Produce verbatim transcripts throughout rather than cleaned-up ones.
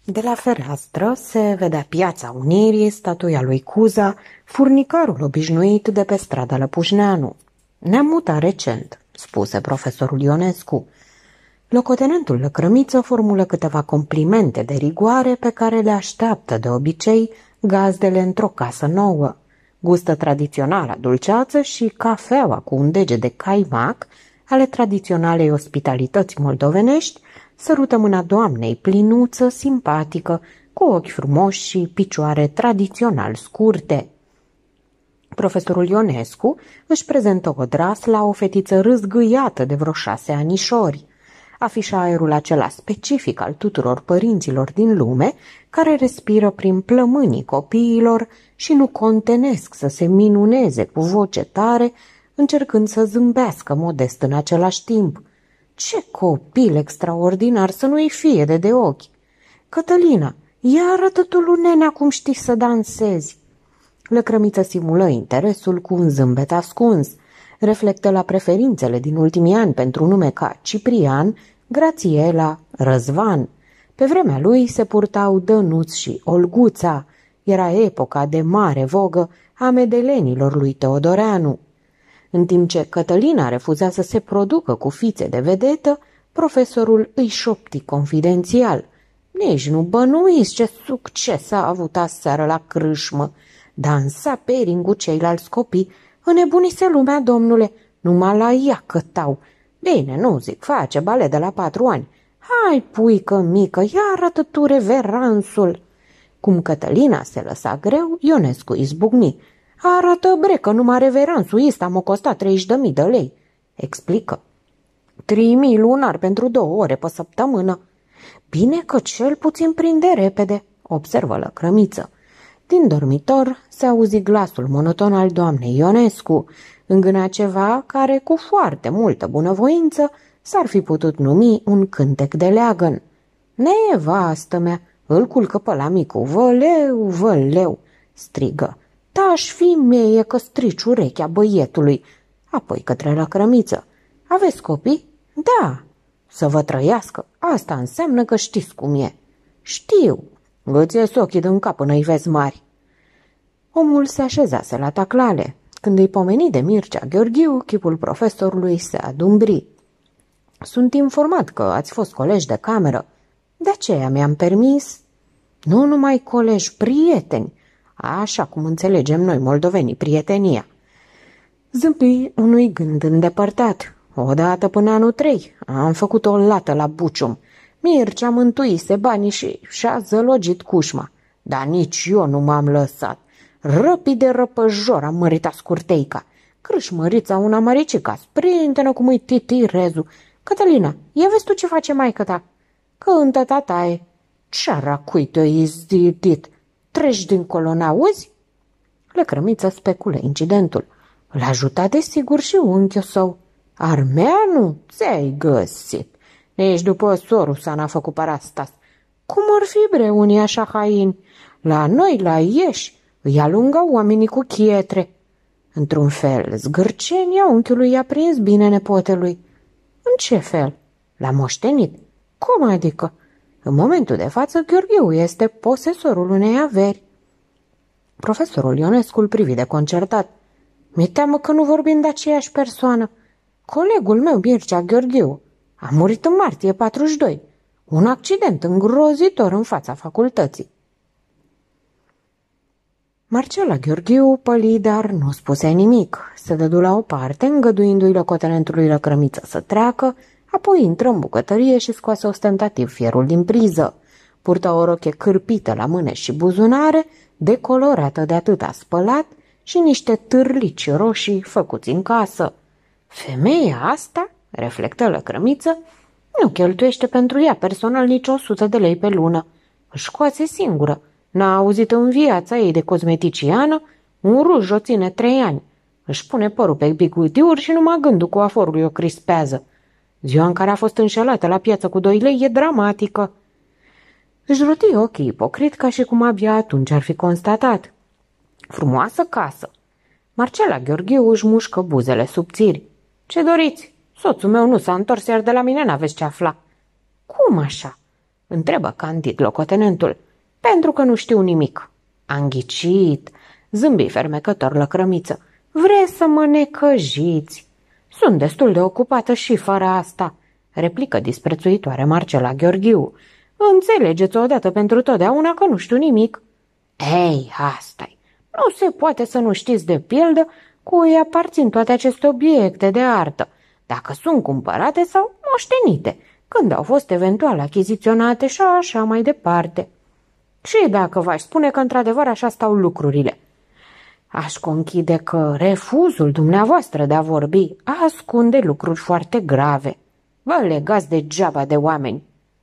De la fereastră se vedea Piața Unirii, statuia lui Cuza, furnicarul obișnuit de pe strada Lăpușneanu. Ne-am mutat recent, spuse profesorul Ionescu. Locotenentul Lăcrămiță formulă câteva complimente de rigoare pe care le așteaptă de obicei gazdele într-o casă nouă. Gustă tradiționala dulceață și cafeaua cu un dege de caimac ale tradiționalei ospitalități moldovenești sărută mâna doamnei plinuță, simpatică, cu ochi frumoși și picioare tradițional scurte. Profesorul Ionescu își prezentă odras la o fetiță râzgâiată de vreo șase anișori. Afișa aerul acela specific al tuturor părinților din lume, care respiră prin plămânii copiilor și nu contenesc să se minuneze cu voce tare, încercând să zâmbească modest în același timp. Ce copil extraordinar să nu-i fie de de ochi! Cătălina, ia arată tu lui nenea cum știi să dansezi. Lăcrămiță simulă interesul cu un zâmbet ascuns. Reflectă la preferințele din ultimii ani pentru nume ca Ciprian, Grațiela, Răzvan. Pe vremea lui se purtau Dănuț și Olguța. Era epoca de mare vogă a medelenilor lui Teodoreanu. În timp ce Cătălina refuza să se producă cu fițe de vedetă, profesorul îi șopti confidențial. Nici nu bănuiți ce succes a avut aseară la crâșmă. Dansa pering cu ceilalți copii, înnebunise lumea, domnule, numai la ea cătau. Bine, nu zic, face balet de la patru ani. Hai, puică mică, ia arată tu reveransul. Cum Cătălina se lăsa greu, Ionescu izbucni. Arată bre că numai reveransul ăsta m-a costat treizeci de mii de lei. Explică. Trei mii lunar pentru două ore pe săptămână. Bine că cel puțin prinde repede, observă Lăcrămiță. Din dormitor se auzi glasul monoton al doamnei Ionescu, îngâna ceva care, cu foarte multă bunăvoință, s-ar fi putut numi un cântec de leagăn. Nevastă mea, îl culcă pe la micu, văleu, văleu, strigă. Tași fi meie că strici urechea băietului. Apoi către Lăcrămiță. Aveți copii? Da. Să vă trăiască. Asta înseamnă că știți cum e. Știu. Îți ies ochii din cap până-i vezi mari. Omul se așezase la taclale. Când îi pomeni de Mircea Gheorghiu, chipul profesorului se adumbri. Sunt informat că ați fost colegi de cameră. De aceea mi-am permis. Nu numai colegi, prieteni. Așa cum înțelegem noi, moldovenii, prietenia. Zâmbi unui gând îndepărtat. Odată până anul trei am făcut o lată la Bucium. Mircea mântuise banii și și-a zălogit cușma. Dar nici eu nu m-am lăsat. Răpii de răpăjor am mărita scurteica. Crâșmărița una măricica, sprinte-nă cum îi titirezu. Cătălina, ia vezi tu ce face maică ta? Cântă tataie. Ce-ara cui te-o izdidit? Treci dincolo, n-auzi? Lăcrămiță specule incidentul. L-a ajutat desigur și unchiul său. Armeanu? Ți-ai găsit. Nici după sorul sa n-a făcut parastas. Cum ar fi bre unii așa haini? La noi, la Ieși, îi alungau oamenii cu chietre. Într-un fel, zgârcenia unchiului i-a prins bine nepotelui. În ce fel? L-a moștenit. Cum adică? În momentul de față, Gheorghiu este posesorul unei averi. Profesorul Ionescu îl privi de concertat. Mi-e teamă că nu vorbim de aceeași persoană. Colegul meu, Mircea Gheorghiu, a murit în martie patruzeci și doi. Un accident îngrozitor în fața facultății. Marcela Gheorghiu păli, dar nu spuse nimic. Se dădu la o parte, îngăduindu-i locotenentului Lăcrămiță să treacă, apoi intră în bucătărie și scoase ostentativ fierul din priză. Purta o roche cârpită la mâne și buzunare, decolorată de atâta spălat, și niște târlici roșii făcuți în casă. Femeia asta, reflectă Lăcrămiță, nu cheltuiește pentru ea personal nici o sută de lei pe lună. Își scoase singură. N-a auzit în viața ei de cosmeticiană, un ruj o ține trei ani. Își pune părul pe bigutiuri și numai gândul cu aforului o crispează. Ziua în care a fost înșelată la piață cu doi lei e dramatică. Își roti ochii ipocrit ca și cum abia atunci ar fi constatat. Frumoasă casă. Marcela Gheorghiu își mușcă buzele subțiri. Ce doriți? Soțul meu nu s-a întors, iar de la mine n-aveți ce afla. Cum așa? întrebă candid locotenentul. Pentru că nu știu nimic. Am ghicit, zâmbi fermecător Lăcrămiță. Vreți să mă necăjiți? Sunt destul de ocupată și fără asta, replică disprețuitoare Marcela Gheorghiu. Înțelegeți odată pentru totdeauna că nu știu nimic. Ei, asta-i. Nu se poate să nu știți de pildă cui aparțin toate aceste obiecte de artă, dacă sunt cumpărate sau moștenite, când au fost eventual achiziționate și așa mai departe. Și dacă v-aș spune că într-adevăr așa stau lucrurile, aș conchide că refuzul dumneavoastră de a vorbi ascunde lucruri foarte grave. Vă legați degeaba de oameni.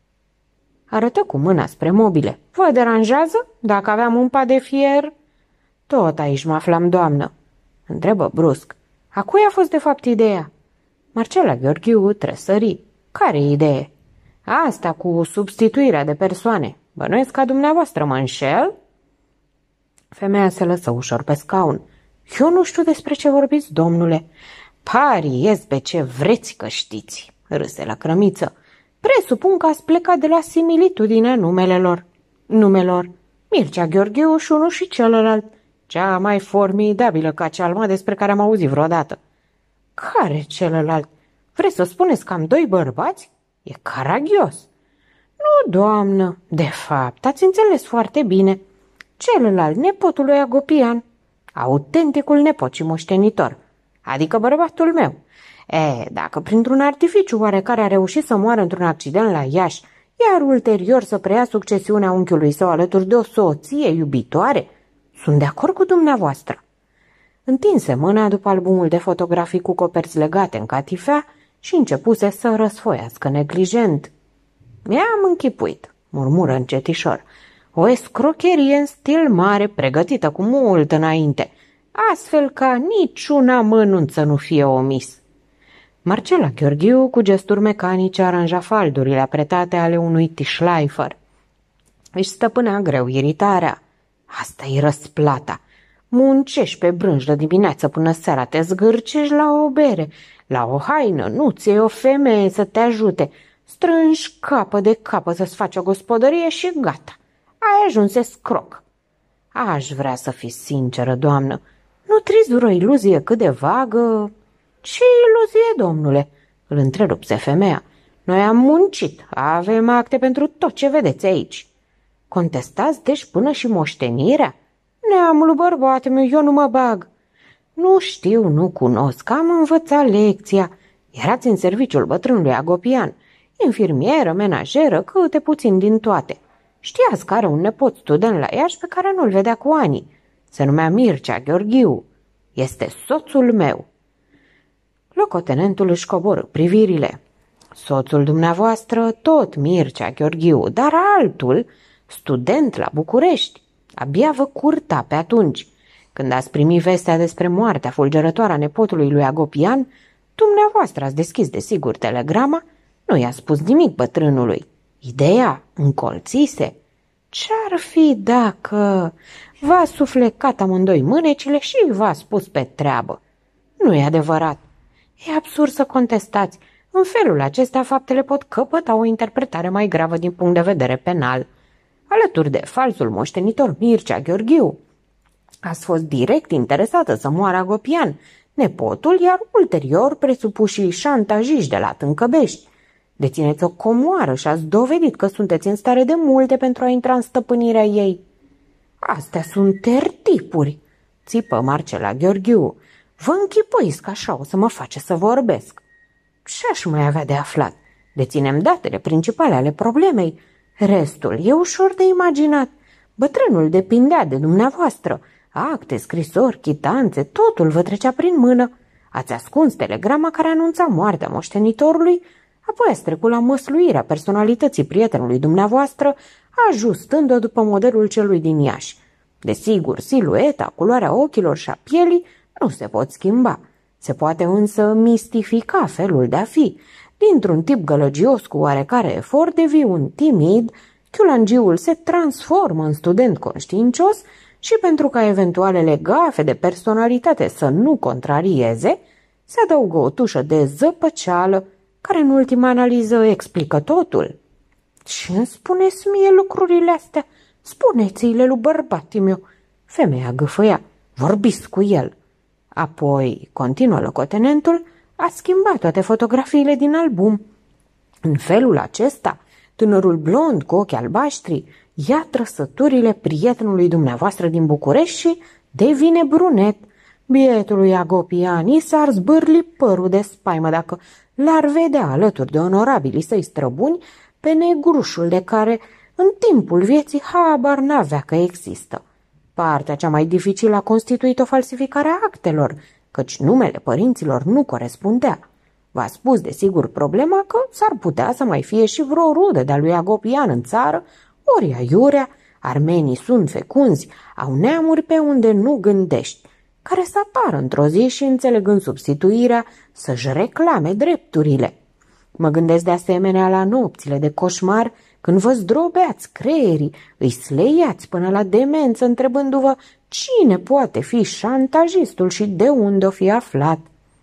Arătă cu mâna spre mobile. Vă deranjează dacă aveam un pat de fier? Tot aici mă aflam, doamnă. Întrebă brusc. A cui a fost de fapt ideea? Marcela Gheorghiu tresări. Care idee? Asta cu substituirea de persoane. Bănuiesc ca dumneavoastră mă înșel? Femeia se lăsă ușor pe scaun. Eu nu știu despre ce vorbiți, domnule. Pariez pe ce vreți că știți, râse Lăcrămiță. Presupun că ați plecat de la similitudinea numelelor. Numelor Mircea Gheorghiu și unul și celălalt. Cea mai formidabilă cacealmă despre care am auzit vreodată. Care celălalt? Vreți să spuneți că am doi bărbați? E caragios. Nu, doamnă, de fapt, ați înțeles foarte bine. Celălalt, nepotul lui Agopian, autenticul nepot și moștenitor, adică bărbatul meu. E, dacă printr-un artificiu oarecare a reușit să moară într-un accident la Iași, iar ulterior să preia succesiunea unchiului său alături de o soție iubitoare, sunt de acord cu dumneavoastră. Întinse mâna după albumul de fotografii cu coperți legate în catifea și începuse să răsfoiască neglijent. Mi-am închipuit, murmură încetișor, o escrocherie în stil mare, pregătită cu mult înainte, astfel ca niciun amănunt să nu fie omis. Marcela Gheorghiu, cu gesturi mecanice, aranja faldurile apretate ale unui tischleifer. Își stăpânea greu iritarea. Asta-i răsplata. Muncești pe brânci de dimineață până seara, te zgârcești la o bere, la o haină, nu ți-e o femeie să te ajute, strângi capă de capă să-ți faci o gospodărie și gata. Ai ajuns escroc. Aș vrea să fii sinceră, doamnă. Nu trizură o iluzie cât de vagă? Ce iluzie, domnule? Îl întrerupse femeia. Noi am muncit, avem acte pentru tot ce vedeți aici. Contestați deci până și moștenirea? Neamul bărbat meu, eu nu mă bag. Nu știu, nu cunosc, am învățat lecția. Erați în serviciul bătrânului Agopian, infirmieră, menajeră, câte puțin din toate. Știați că are un nepot student la Iași pe care nu-l vedea cu ani. Se numea Mircea Gheorghiu. Este soțul meu. Locotenentul își coborâ privirile. Soțul dumneavoastră, tot Mircea Gheorghiu, dar altul, student la București. Abia vă curta pe atunci. Când ați primit vestea despre moartea fulgerătoare a nepotului lui Agopian, dumneavoastră ați deschis desigur telegrama, nu i-a spus nimic bătrânului. Ideea încolțise. Ce-ar fi dacă v-a suflecat amândoi mânecile și v-a spus pe treabă? Nu e adevărat. E absurd să contestați. În felul acesta, faptele pot căpăta o interpretare mai gravă din punct de vedere penal. Alături de falsul moștenitor Mircea Gheorghiu, ați fost direct interesată să moară Agopian, nepotul, iar ulterior presupușii șantajiști de la Tâncăbești. Dețineți o comoară și ați dovedit că sunteți în stare de multe pentru a intra în stăpânirea ei. Astea sunt tertipuri, țipă Marcela Gheorghiu. Vă închipuiți că așa o să mă face să vorbesc. Ce-aș mai avea de aflat? Deținem datele principale ale problemei. Restul e ușor de imaginat. Bătrânul depindea de dumneavoastră. Acte, scrisori, chitanțe, totul vă trecea prin mână. Ați ascuns telegrama care anunța moartea moștenitorului, apoi ați trecut la măsluirea personalității prietenului dumneavoastră, ajustând-o după modelul celui din Iași. Desigur, silueta, culoarea ochilor și a pielii nu se pot schimba. Se poate însă mistifica felul de a fi. Dintr-un tip gălăgios cu oarecare efort devii un timid, chiulangiul se transformă în student conștiincios și pentru ca eventualele gafe de personalitate să nu contrarieze, se adaugă o tușă de zăpăceală care în ultima analiză explică totul. Ce îmi spuneți mie lucrurile astea? Spuneți-le lui bărbatii meu. Femeia gâfâia. Vorbiți cu el. Apoi, continuă locotenentul, a schimbat toate fotografiile din album. În felul acesta, tânărul blond cu ochi albaștri ia trăsăturile prietenului dumneavoastră din București și devine brunet. Bietului Agopiani s-ar zbârli părul de spaimă dacă l-ar vedea alături de onorabilii săi străbuni pe negrușul de care în timpul vieții habar n-avea că există. Partea cea mai dificilă a constituit o falsificare a actelor, căci numele părinților nu corespundea. V-a spus desigur problema că s-ar putea să mai fie și vreo rudă de-a lui Agopian în țară, ori aiurea, armenii sunt fecunzi, au neamuri pe unde nu gândești, care să apară într-o zi și, înțelegând substituirea, să-și reclame drepturile. Mă gândesc de asemenea la nopțile de coșmar, când vă zdrobeați creierii, îi sleiați până la demență, întrebându-vă cine poate fi șantajistul și de unde o fi aflat.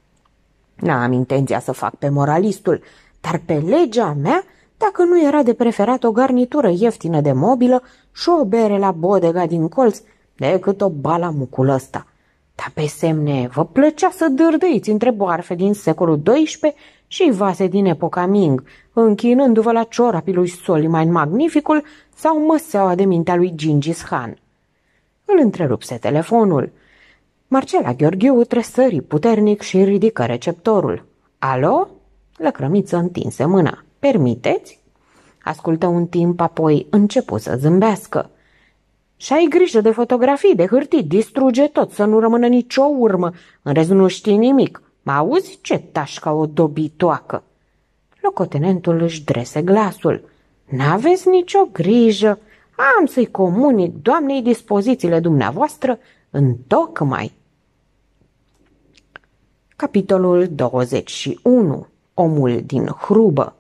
N-am intenția să fac pe moralistul, dar pe legea mea, dacă nu era de preferat o garnitură ieftină de mobilă și o bere la bodega din colț, decât o balamucul ăsta. Dar pe semne vă plăcea să dârdâiți între boarfe din secolul doisprezece și vase din epoca Ming, închinându-vă la ciorapii lui Soliman Magnificul sau măseaua de mintea lui Gingis Khan. Îl întrerupse telefonul. Marcela Gheorghiu tresări puternic și ridică receptorul. Alo? Lăcrămiță întinse mâna. Permiteți? Ascultă un timp, apoi începu să zâmbească. Și ai grijă de fotografii, de hârtii, distruge tot, să nu rămână nicio urmă. În rest nu știi nimic. Mă auzi? Ce tași ca o dobitoacă? Locotenentul își drese glasul. N-aveți nicio grijă. Am să-i comunic doamnei dispozițiile dumneavoastră întocmai. Capitolul douăzeci și unu. Omul din hrubă.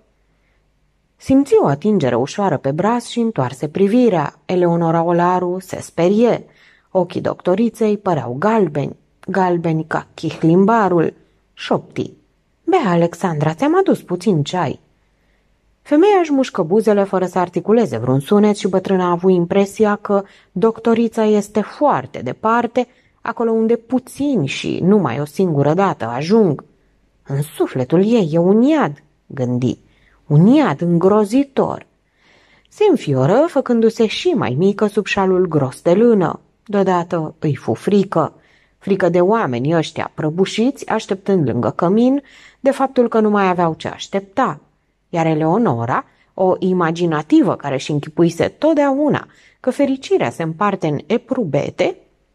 Simți o atingere ușoară pe braț și întoarse privirea. Eleonora Olaru se sperie. Ochii doctoriței păreau galbeni, galbeni ca chihlimbarul. Șopti. Bea, Alexandra, ți-am adus puțin ceai. Femeia își mușcă buzele fără să articuleze vreun sunet și bătrâna a avut impresia că doctorița este foarte departe, acolo unde puțini și numai o singură dată ajung. În sufletul ei e un iad, gândi, un iad îngrozitor. Se înfioră, făcându-se și mai mică sub șalul gros de lână. Deodată îi fu frică. Frică de oamenii ăștia prăbușiți, așteptând lângă cămin, de faptul că nu mai aveau ce aștepta. Iar Eleonora, o imaginativă care își închipuise totdeauna că fericirea se împarte în eprubete,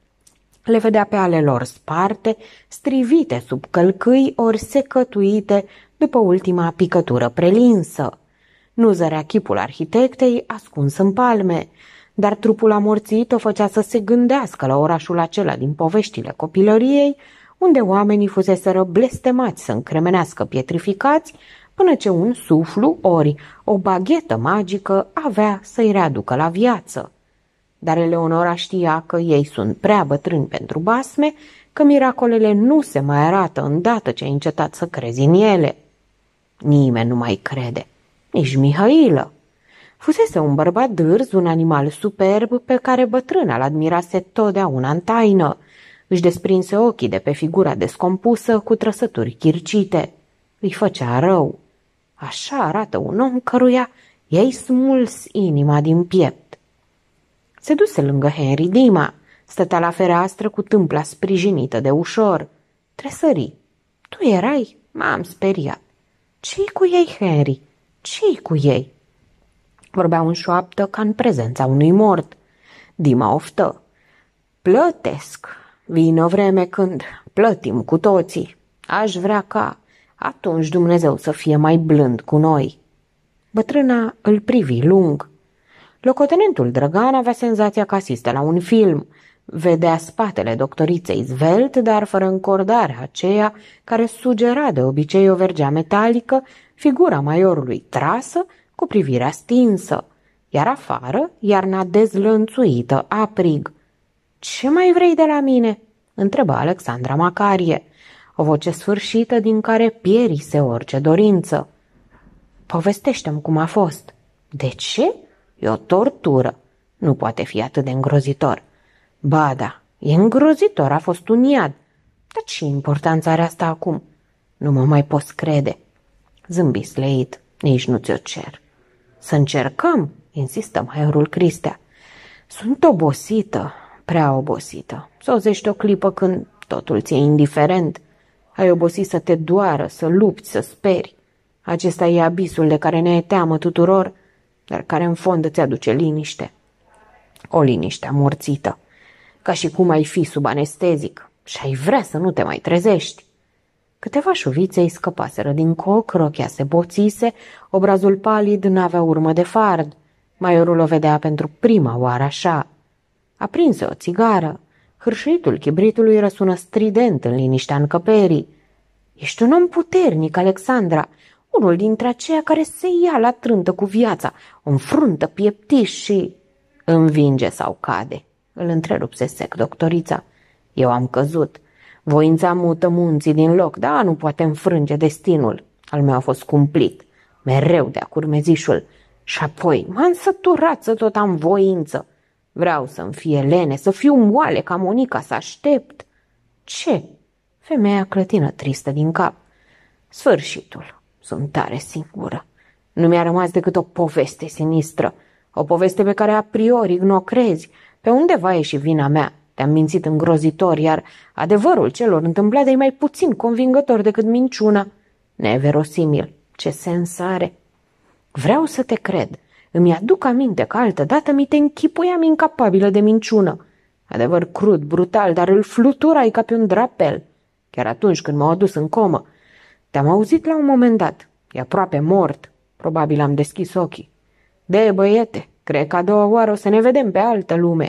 le vedea pe ale lor sparte, strivite sub călcâi ori secătuite după ultima picătură prelinsă. Nu zărea chipul arhitectei ascuns în palme, dar trupul amorțit o făcea să se gândească la orașul acela din poveștile copilăriei, unde oamenii fuseseră blestemați să încremenească pietrificați, până ce un suflu ori o baghetă magică avea să-i readucă la viață. Dar Eleonora știa că ei sunt prea bătrâni pentru basme, că miracolele nu se mai arată îndată ce ai încetat să crezi în ele. Nimeni nu mai crede, nici Mihailă. Fusese un bărbat dârz, un animal superb pe care bătrâna l-admirase totdeauna în taină. Își desprinse ochii de pe figura descompusă cu trăsături chircite. Îi făcea rău. Așa arată un om căruia i-ai smuls inima din piept. Se duse lângă Henry Dima. Stătea la fereastră cu tâmpla sprijinită de ușor. Tresări. Tu erai? M-am speriat. Ce-i cu ei, Henry? Ce-i cu ei? Vorbeau în șoaptă ca în prezența unui mort. Dima oftă. Plătesc. Vine o vreme când plătim cu toții. Aș vrea ca atunci Dumnezeu să fie mai blând cu noi. Bătrâna îl privi lung. Locotenentul Drăgan avea senzația că asistă la un film. Vedea spatele doctoriței zvelt, dar fără încordarea aceea care sugera de obicei o vergea metalică, figura maiorului trasă, cu privirea stinsă, iar afară iarna dezlănțuită, aprig. Ce mai vrei de la mine?" întreba Alexandra Macarie, o voce sfârșită din care pierise orice dorință. Povestește-mi cum a fost. De ce? E o tortură. Nu poate fi atât de îngrozitor. Ba da, e îngrozitor, a fost un iad. Dar ce importanță are asta acum? Nu mă mai poți crede. Zâmbi sleit, nici nu ți-o cer. Să încercăm, insistă maiorul Cristea. Sunt obosită, prea obosită. Sozești o clipă când totul ți-e indiferent. Ai obosit să te doară, să lupți, să speri. Acesta e abisul de care ne e teamă tuturor, dar care în fond îți aduce liniște. O liniște amorțită, ca și cum ai fi sub anestezic și ai vrea să nu te mai trezești. Câteva șuvițe îi scăpaseră din coc, rochea se boțise, obrazul palid n-avea urmă de fard. Maiorul o vedea pentru prima oară așa. Aprinse o țigară. Hârșuitul chibritului răsună strident în liniștea încăperii. Ești un om puternic, Alexandra, unul dintre aceia care se ia la trântă cu viața, o înfruntă pieptiș și... Învinge sau cade, îl întrerupse sec doctorița. Eu am căzut. Voința mută munții din loc, dar nu poate înfrânge destinul. Al meu a fost cumplit, mereu de-a curmezișul. Și apoi m-am săturat să tot am voință. Vreau să-mi fie lene, să fiu moale ca Monica, să aștept. Ce? Femeia clătină tristă din cap. Sfârșitul. Sunt tare singură. Nu mi-a rămas decât o poveste sinistră. O poveste pe care a priori nu o crezi. Pe undeva e și vina mea. Te-am mințit îngrozitor, iar adevărul celor întâmplate e mai puțin convingător decât minciuna. Neverosimil. Ce sens are? Vreau să te cred. Îmi aduc aminte că altădată mi te închipuiam incapabilă de minciună. Adevăr crud, brutal, dar îl fluturai ca pe un drapel. Chiar atunci când m-au adus în comă. Te-am auzit la un moment dat. E aproape mort. Probabil am deschis ochii. De, băiete, cred că a doua oară o să ne vedem pe altă lume.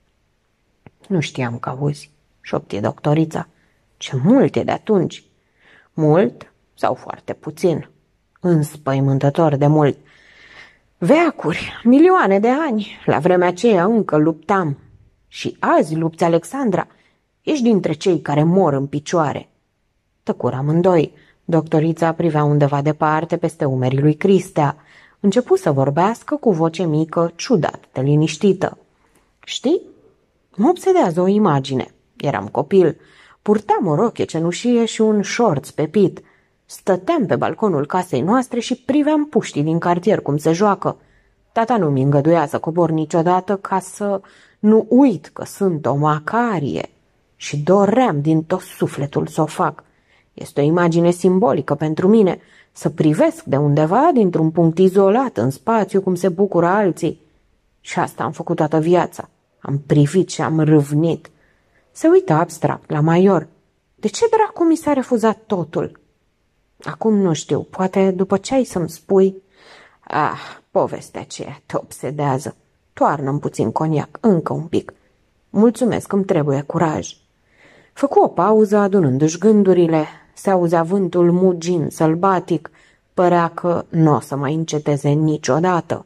Nu știam că auzi, șoptie doctorița. Ce mult e de atunci. Mult sau foarte puțin? Înspăimântător de mult. Veacuri, milioane de ani. La vremea aceea încă luptam. Și azi lupți, Alexandra. Ești dintre cei care mor în picioare. Tăcură amândoi. Doctorița privea undeva departe peste umerii lui Cristea. Începu să vorbească cu voce mică, ciudat de liniștită. Știi? Mă obsedează o imagine. Eram copil. Purtam o rochie cenușie și un șorț pepit. Stăteam pe balconul casei noastre și priveam puștii din cartier cum se joacă. Tata nu mi îngăduia să cobor niciodată ca să nu uit că sunt o macarie. Și doream din tot sufletul să o fac. Este o imagine simbolică pentru mine, să privesc de undeva dintr-un punct izolat în spațiu cum se bucură alții. Și asta am făcut toată viața. Am privit și am râvnit. Se uită abstract la Maior. De ce dracu mi s-a refuzat totul? Acum nu știu, poate după ce ai să-mi spui... Ah, povestea aceea te obsedează. Toarnă-mi puțin coniac, încă un pic. Mulțumesc, îmi trebuie curaj. Făcu o pauză adunându-și gândurile. Se auzea vântul mugind sălbatic. Părea că nu o să mai înceteze niciodată.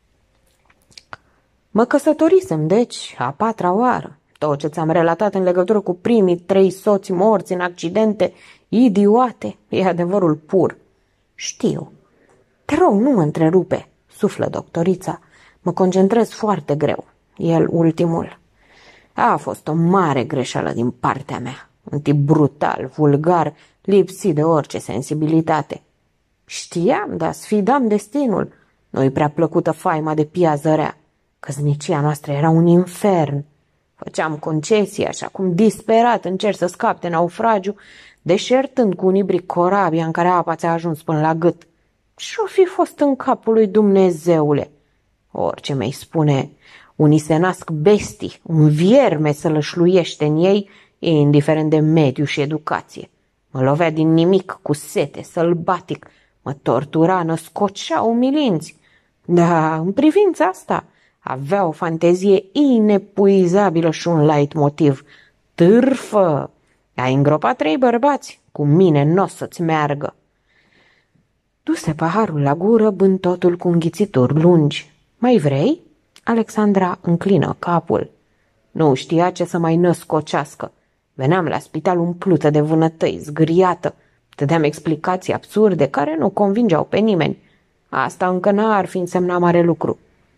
Mă căsătorisem, deci, a patra oară. Tot ce ți-am relatat în legătură cu primii trei soți morți în accidente idiote e adevărul pur. Știu. Te rog, nu mă întrerupe, suflă doctorița. Mă concentrez foarte greu. El ultimul. A fost o mare greșeală din partea mea. Un tip brutal, vulgar, lipsit de orice sensibilitate. Știam, dar sfidam destinul. Nu-i prea plăcută faima de piază rea. Căsnicia noastră era un infern. Făceam concesii, așa cum disperat încerc să scap de naufragiu, deșertând cu un ibric corabia în care apa ți-a ajuns până la gât. Și-o fi fost în capul lui Dumnezeule. Orice mi-ai spune, unii se nasc bestii, un vierme să lășluiește în ei, indiferent de mediu și educație. Mă lovea din nimic, cu sete, sălbatic, mă tortura, născocea umilinți. Da, în privința asta avea o fantezie inepuizabilă și un leitmotiv. Târfă! Ai îngropat trei bărbați, cu mine n-o să-ți meargă. Duse paharul la gură, bând totul cu înghițituri lungi. Mai vrei? Alexandra înclină capul. Nu știa ce să mai născocească. Veneam la spital umplută de vânătăi, zgâriată. Dădeam explicații absurde care nu convingeau pe nimeni. Asta încă n-ar fi însemnat mare lucru.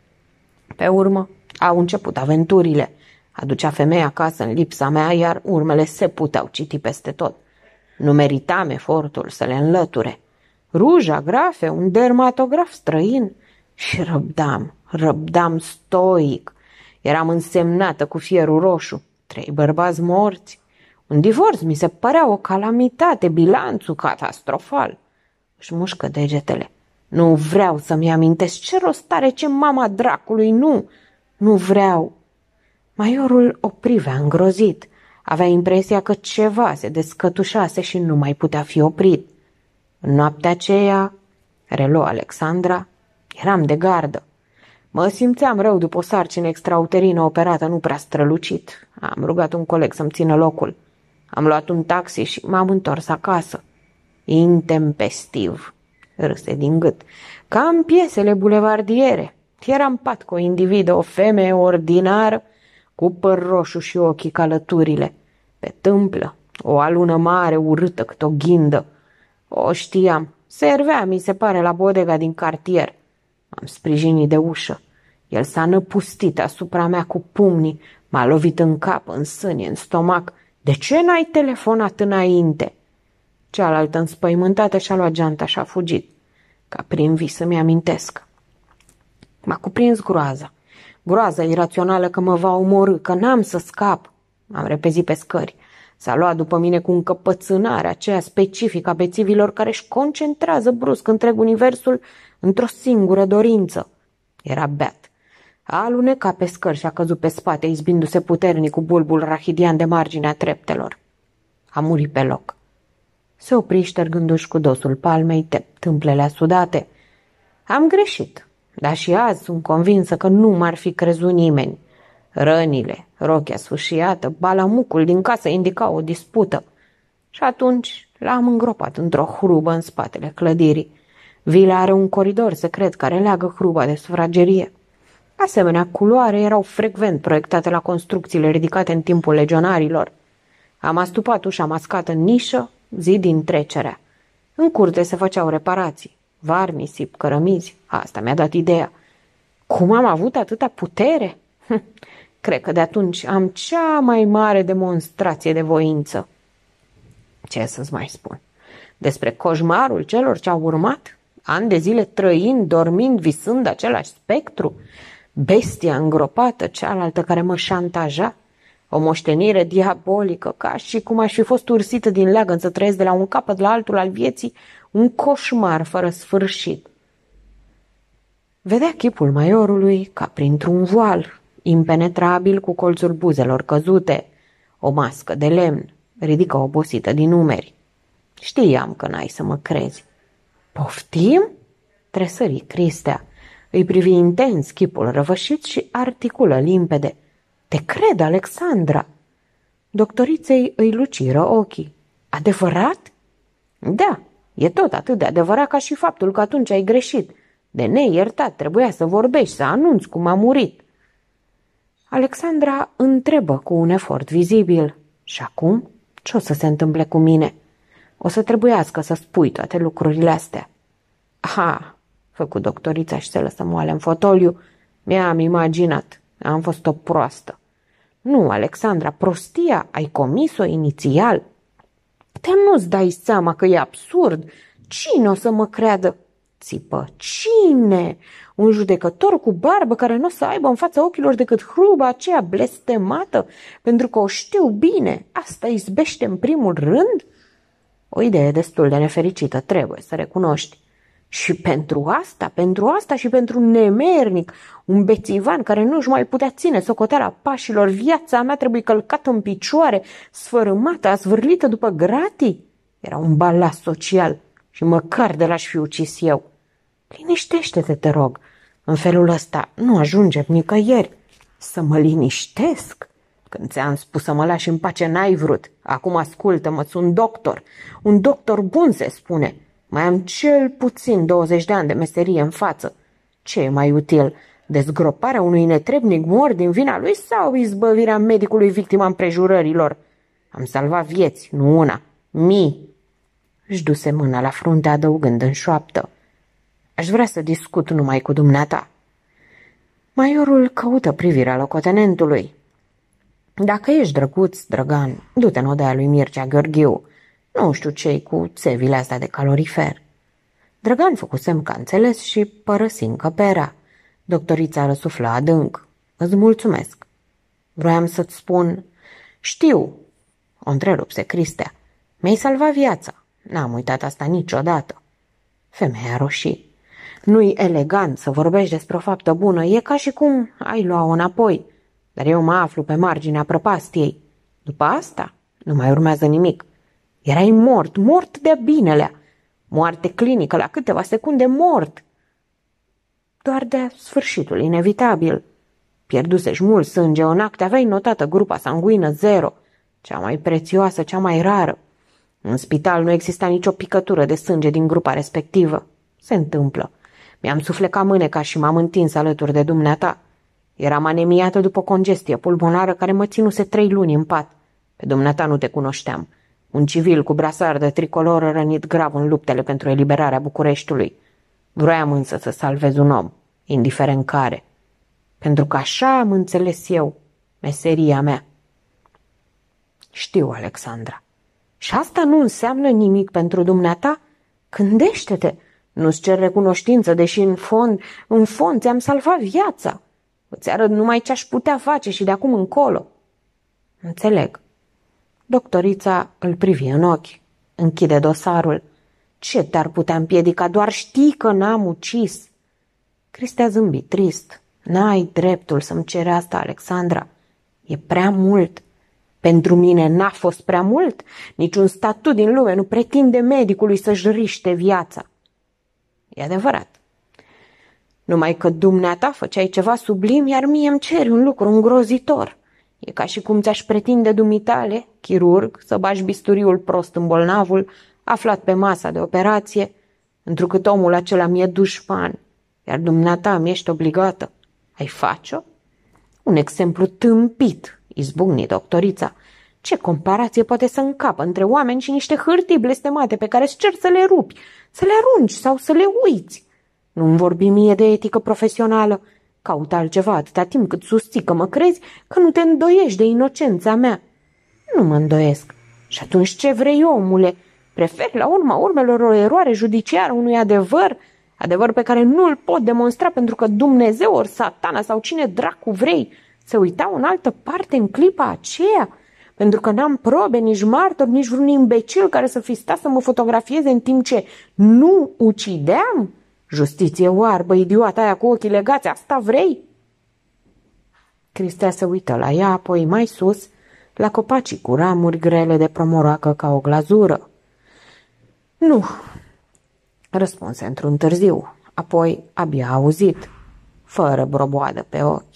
Pe urmă au început aventurile. Aducea femeia acasă în lipsa mea, iar urmele se puteau citi peste tot. Nu meritam efortul să le înlăture. Ruja, grafe, un dermatograf străin. Și răbdam, răbdam stoic. Eram însemnată cu fierul roșu. Trei bărbați morți. Un divorț mi se părea o calamitate, bilanțul catastrofal. Își mușcă degetele. Nu vreau să-mi amintesc ce rost are, ce mama dracului, nu, nu vreau. Maiorul o privea îngrozit. Avea impresia că ceva se descătușase și nu mai putea fi oprit. În noaptea aceea, reluă Alexandra, eram de gardă. Mă simțeam rău după o sarcină extrauterină operată nu prea strălucit. Am rugat un coleg să-mi țină locul. Am luat un taxi și m-am întors acasă. Intempestiv, râse din gât, ca în piesele bulevardiere. Eram pat cu o individă, o femeie ordinară, cu păr roșu și ochii ca lăturile. Pe tâmplă, o alună mare, urâtă cât o ghindă. O știam, servea, mi se pare, la bodega din cartier. Am sprijinit de ușă. El s-a năpustit asupra mea cu pumnii, m-a lovit în cap, în sâni, în stomac. De ce n-ai telefonat înainte? Cealaltă, înspăimântată, și-a luat geanta și a fugit. Ca prin vis să-mi amintesc. M-a cuprins groaza. Groaza irațională că mă va omorî, că n-am să scap. Am repezit pe scări. S-a luat după mine cu încăpățânarea aceea specifică a bețivilor care își concentrează brusc întreg universul într-o singură dorință. Era beat. A alunecat pe scări și a căzut pe spate, izbindu-se puternic cu bulbul rahidian de marginea treptelor. A murit pe loc. Se opri ștergându-și cu dosul palmei tâmplele asudate. Am greșit, dar și azi sunt convinsă că nu m-ar fi crezut nimeni. Rănile, rochia sfâșiată, balamucul din casă indicau o dispută. Și atunci l-am îngropat într-o hrubă în spatele clădirii. Vila are un coridor secret care leagă hruba de sufragerie. Asemenea culoare erau frecvent proiectate la construcțiile ridicate în timpul legionarilor. Am astupat ușa mascată în nișă, zi din trecerea. În curte se făceau reparații. Var, nisip, cărămizi. Asta mi-a dat ideea. Cum am avut atâta putere? Cred că de atunci am cea mai mare demonstrație de voință. Ce să-ți mai spun? Despre coșmarul celor ce au urmat? Ani de zile trăind, dormind, visând același spectru? Bestia îngropată, cealaltă care mă șantaja? O moștenire diabolică, ca și cum aș fi fost ursită din leagăn să trăiesc de la un capăt la altul al vieții, un coșmar fără sfârșit. Vedea chipul maiorului ca printr-un voal, impenetrabil cu colțul buzelor căzute, o mască de lemn, ridică obosită din umeri. Știam că n-ai să mă crezi. Poftim? Tresări Cristea. Îi privi intens chipul răvășit și articulă limpede. Te cred, Alexandra. Doctoriței îi luciră ochii. Adevărat? Da, e tot atât de adevărat ca și faptul că atunci ai greșit. De neiertat, trebuia să vorbești, să anunți cum a murit. Alexandra întrebă cu un efort vizibil. Și acum? Ce o să se întâmple cu mine? O să trebuiască să spui toate lucrurile astea. Ha, făcu doctorița și se lăsă moale în fotoliu. Mi-am imaginat. Am fost o proastă. Nu, Alexandra, prostia, ai comis-o inițial. Te nu-ți dai seama că e absurd? Cine o să mă creadă? Țipă, cine? Un judecător cu barbă care nu o să aibă în fața ochilor decât hruba aceea blestemată? Pentru că o știu bine. Asta izbește în primul rând? O idee destul de nefericită, trebuie să recunoști. Și pentru asta, pentru asta și pentru un nemernic, un bețivan care nu-și mai putea ține socoteala pașilor, viața mea trebuie călcată în picioare, sfărâmată, asvârlită după gratii. Era un balast social și măcar de l-aș fi ucis eu. Liniștește-te, te rog. În felul ăsta nu ajungem nicăieri. Să mă liniștesc? Când ți-am spus să mă lași în pace, n-ai vrut. Acum ascultă-mă, sunt doctor. Un doctor bun, se spune. Mai am cel puțin douăzeci de ani de meserie în față. Ce e mai util? Dezgroparea unui netrebnic mort din vina lui sau izbăvirea medicului victima împrejurărilor? Am salvat vieți, nu una, mii. Își duse mâna la frunte adăugând în șoaptă. Aș vrea să discut numai cu dumneata." Maiorul căută privirea locotenentului. "Dacă ești drăguț, drăgan, du-te în odaia lui Mircea Gheorghiu. Nu știu ce-i cu țevile astea de calorifer." Drăgan făcu semn că înțeles și părăsi încăperea. Doctorița răsuflă adânc. "Îți mulțumesc." "Vroiam să-ți spun..." "Știu," o întrerupse Cristea. "Mi-ai salvat viața. N-am uitat asta niciodată." Femeia roșii. "Nu-i elegant să vorbești despre o faptă bună, e ca și cum ai lua-o înapoi. Dar eu mă aflu pe marginea prăpastiei. După asta nu mai urmează nimic. Erai mort, mort de binelea. Moarte clinică, la câteva secunde mort. Doar de sfârșitul inevitabil. Pierdusești mult sânge, în acte aveai notată grupa sanguină zero, cea mai prețioasă, cea mai rară. În spital nu exista nicio picătură de sânge din grupa respectivă. Se întâmplă. Mi-am suflecat mâneca și m-am întins alături de dumneata. Eram anemiată după congestie pulmonară care mă ținuse trei luni în pat. Pe dumneata nu te cunoșteam. Un civil cu brasar de tricolor rănit grav în luptele pentru eliberarea Bucureștiului. Vroiam însă să salvez un om, indiferent care. Pentru că așa am înțeles eu meseria mea." "Știu, Alexandra. Și asta nu înseamnă nimic pentru dumneata? Gândește-te, nu-ți cer recunoștință, deși în fond, în fond ți-am salvat viața. Îți arăt numai ce aș putea face și de acum încolo." "Înțeleg." Doctorița îl privi în ochi. Închide dosarul. "Ce te-ar putea împiedica? Doar știi că n-am ucis." Cristea zâmbi trist. "N-ai dreptul să-mi cere asta, Alexandra. E prea mult." "Pentru mine n-a fost prea mult? Niciun statut din lume nu pretinde medicului să-și riște viața." "E adevărat. Numai că dumneata făceai ceva sublim, iar mie îmi ceri un lucru îngrozitor. E ca și cum ți-aș pretinde dumitale, chirurg, să bagi bisturiul prost în bolnavul, aflat pe masa de operație, întrucât omul acela mi-e dușman, iar dumneata mi-ești obligată. Ai face-o?" "Un exemplu tâmpit," izbucni doctorița. "Ce comparație poate să încapă între oameni și niște hârtii blestemate pe care îți cer să le rupi, să le arunci sau să le uiți? Nu-mi vorbi mie de etică profesională. Caut altceva atâta timp cât susții că mă crezi, că nu te îndoiești de inocența mea." "Nu mă îndoiesc." "Și atunci ce vrei, omule? Preferi la urma urmelor o eroare judiciară unui adevăr, adevăr pe care nu-l pot demonstra pentru că Dumnezeu ori Satana sau cine dracu vrei se uitau în altă parte în clipa aceea, pentru că n-am probe, nici martor, nici vreun imbecil care să fi stat să mă fotografieze în timp ce nu ucideam? Justiție oarbă, idiota aia cu ochii legați, asta vrei?" Cristea se uită la ea, apoi mai sus, la copacii cu ramuri grele de promoroacă ca o glazură. "Nu," răspunse într-un târziu, apoi abia auzit, fără broboadă pe ochi.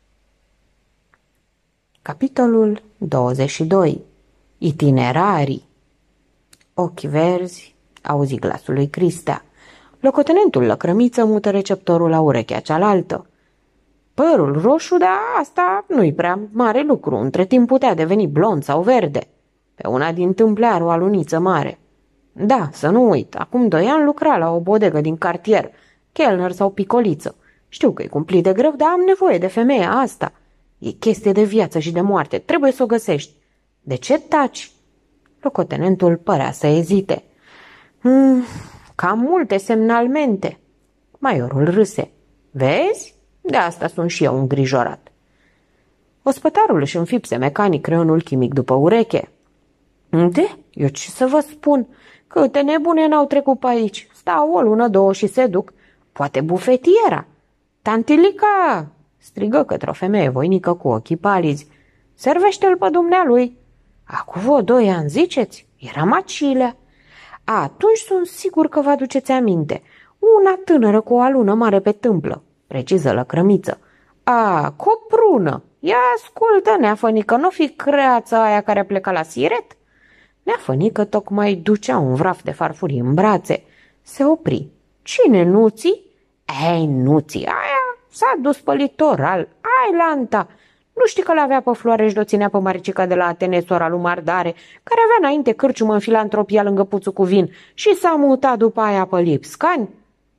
Capitolul douăzeci și doi. Itinerarii. Ochi verzi, auzi glasul lui Cristea. Locotenentul Lăcrămiță mută receptorul la urechea cealaltă. "Părul roșu, dar asta nu-i prea mare lucru. Între timp putea deveni blond sau verde. Pe una din tâmple are o aluniță mare. Da, să nu uit, acum doi ani lucra la o bodegă din cartier, chelner sau picoliță. Știu că e cumplit de greu, dar am nevoie de femeia asta. E chestie de viață și de moarte, trebuie să o găsești." "De ce taci?" Locotenentul părea să ezite. Hmm, cam multe semnalmente." Maiorul râse. "Vezi? De asta sunt și eu îngrijorat." Ospătarul își înfipse mecanic creionul chimic după ureche. "De? Eu ce să vă spun? Câte nebune n-au trecut pe aici. Stau o lună, două și se duc. Poate bufetiera." "Tantilica!" strigă către o femeie voinică cu ochii palizi. "Servește-l pe dumnealui." "Acum vă doi ani, ziceți? Era Macilea." "Atunci sunt sigur că vă aduceți aminte. Una tânără cu o alună mare pe tâmplă," preciză Lăcrămiță. "A, coprună. Ia ascultă, neafănică, nu fi creața aia care a plecat la Siret?" Neafănică tocmai ducea un vraf de farfurii în brațe. Se opri. "Cine, Nuții?" "Ei, Nuții, aia s-a dus pe litoral. Ai, Lanta. Nu știi că l-avea pe Florești, o ținea pe Maricica de la Atene, sora lui Mardare, care avea înainte cârciumă în filantropia lângă puțul cu vin și s-a mutat după aia pe Lipscani?"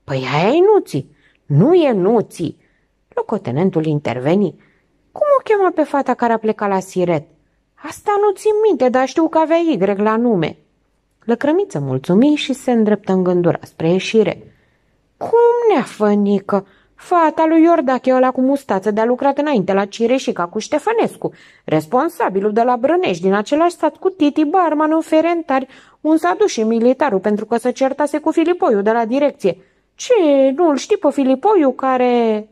Păi aia e Nuții. Nu e Nuții. Locotenentul interveni. Cum o chema pe fata care a plecat la Siret? Asta nu țin minte, dar știu că avea Y la nume. Lăcrămiță mulțumi și se îndreptă îngândura spre ieșire. Cum, neafănică? Fata lui Iordache, ăla cu mustață, de-a lucrat înainte la Cireșica cu Ștefănescu, responsabilul de la Brănești, din același stat cu Titi Barman în Ferentari, un s-a dus și militarul pentru că se certase cu Filipoiu de la direcție. Ce, nu-l știi pe Filipoiu care...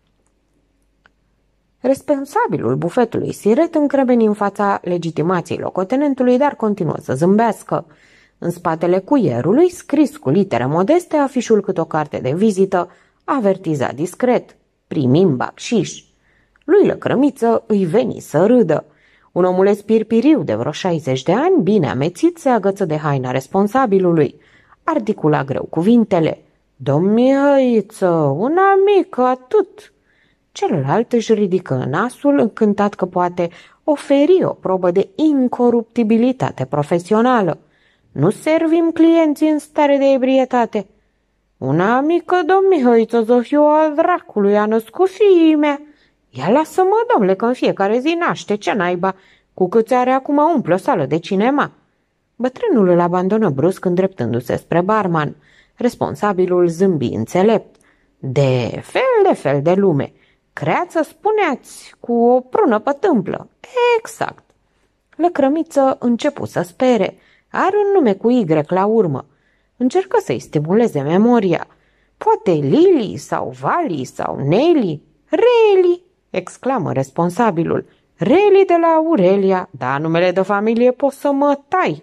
Responsabilul bufetului Siret încrebeni în fața legitimației locotenentului, dar continuă să zâmbească. În spatele cuierului, scris cu litere modeste, afișul cât o carte de vizită, avertiza discret. Primim bacșiș. Lui Lăcrămiță îi veni să râdă. Un omuleț pirpiriu de vreo șaizeci de ani, bine amețit, se agăță de haina responsabilului. Articula greu cuvintele. Domnihăiță, una mică, atât. Celălalt își ridică nasul, încântat că poate oferi o probă de incoruptibilitate profesională. Nu servim clienții în stare de ebrietate. Una mică, domnihăiță, Zofiu a dracului, a născut fiii mea. Ia lasă-mă, domnule, că în fiecare zi naște, ce naiba, cu câți are acum umple o sală de cinema. Bătrânul îl abandonă brusc îndreptându-se spre barman. Responsabilul zâmbi înțelept. De fel de fel de lume. Creață, spuneați, cu o prună pe tâmplă. Exact. Lăcrămiță începu să spere. Are un nume cu Y la urmă. Încercă să-i stimuleze memoria. Poate Lili sau Vali sau Nelly. Reli, exclamă responsabilul. Reli de la Aurelia, dar numele de familie poți să mă tai.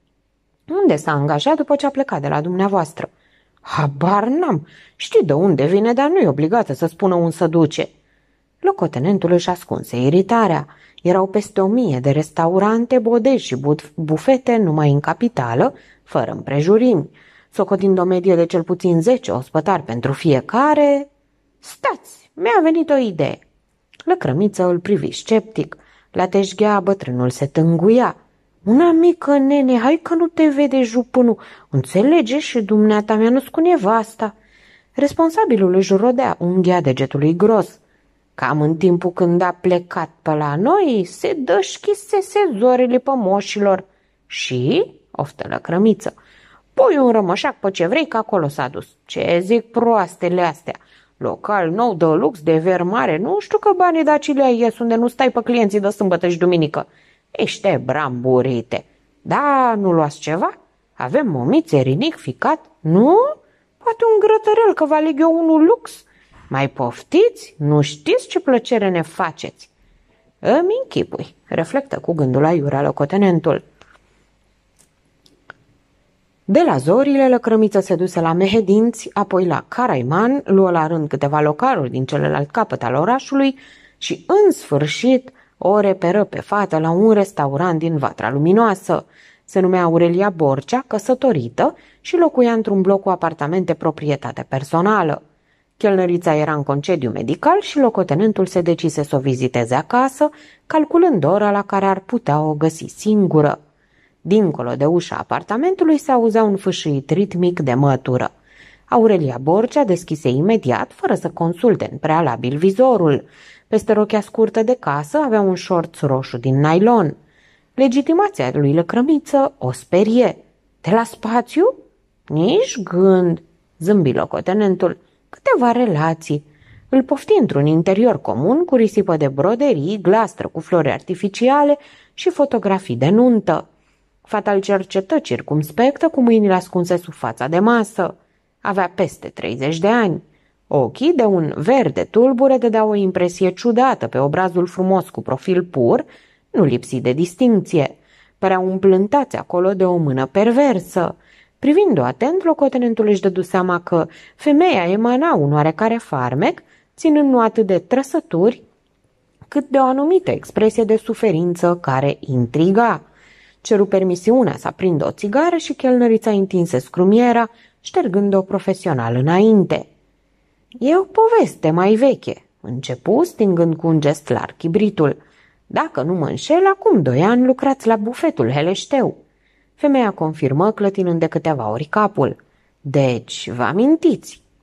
Unde s-a angajat după ce a plecat de la dumneavoastră? Habar n-am. Știi de unde vine, dar nu e obligată să spună un să duce. Locotenentul își ascunse iritarea. Erau peste o mie de restaurante, bodegi și bufete numai în capitală, fără împrejurimi. Socotind o medie de cel puțin zece ospătari pentru fiecare... Stați, mi-a venit o idee. Lăcrămiță îl privi sceptic. La teșghea bătrânul se tânguia. Una mică, nene, hai că nu te vede jupânul. Înțelege și dumneata mi-a născut nevasta. Responsabilul își rodea unghia degetului gros. Cam în timpul când a plecat pe la noi, se dășchisese zorile pe moșilor. Și, oftă Lăcrămiță, pui un rămășac pe ce vrei, că acolo s-a dus. Ce zic proastele astea? Local nou de lux, de ver mare, nu știu că banii dacilea ies unde nu stai pe clienții de sâmbătă și duminică. Ește bramburite. Da, nu luați ceva? Avem momițe, rinic, ficat? Nu? Poate un grătărel, că vă aleg eu unul lux. Mai poftiți? Nu știți ce plăcere ne faceți. Îmi închipui, reflectă cu gândul aiurea locotenentul. De la zorile, Lăcrămiță se duse la Mehedinți, apoi la Caraiman, luă la rând câteva localuri din celălalt capăt al orașului și, în sfârșit, o reperă pe fată la un restaurant din Vatra Luminoasă. Se numea Aurelia Borcea, căsătorită și locuia într-un bloc cu apartamente proprietate personală. Chelnărița era în concediu medical și locotenentul se decise să o viziteze acasă, calculând ora la care ar putea o găsi singură. Dincolo de ușa apartamentului se auzea un fâșâit ritmic de mătură. Aurelia Borcea deschise imediat, fără să consulte în prealabil vizorul. Peste rochea scurtă de casă avea un șorț roșu din nylon. Legitimația lui Lăcrămiță o sperie. De la spațiu? Nici gând, zâmbi locotenentul. Câteva relații. Îl pofti într-un interior comun cu risipă de broderii, glastră cu flori artificiale și fotografii de nuntă. Fata îl cercetă circumspectă cu mâinile ascunse sub fața de masă. Avea peste treizeci de ani. Ochii, de un verde tulbure, dădeau o impresie ciudată pe obrazul frumos cu profil pur, nu lipsit de distincție. Păreau umplântați acolo de o mână perversă. Privind-o atent, locotenentul își dădu seama că femeia emana un oarecare farmec, ținând nu atât de trăsături, cât de o anumită expresie de suferință care intriga. Ceru permisiunea să aprindă o țigară și chelnărița întinse scrumiera, ștergând-o profesional înainte. E o poveste mai veche, începu stingând cu un gest larg chibritul. Dacă nu mă înșel, acum doi ani lucrați la bufetul Heleșteu. Femeia confirmă, clătinând de câteva ori capul. Deci, vă amintiți,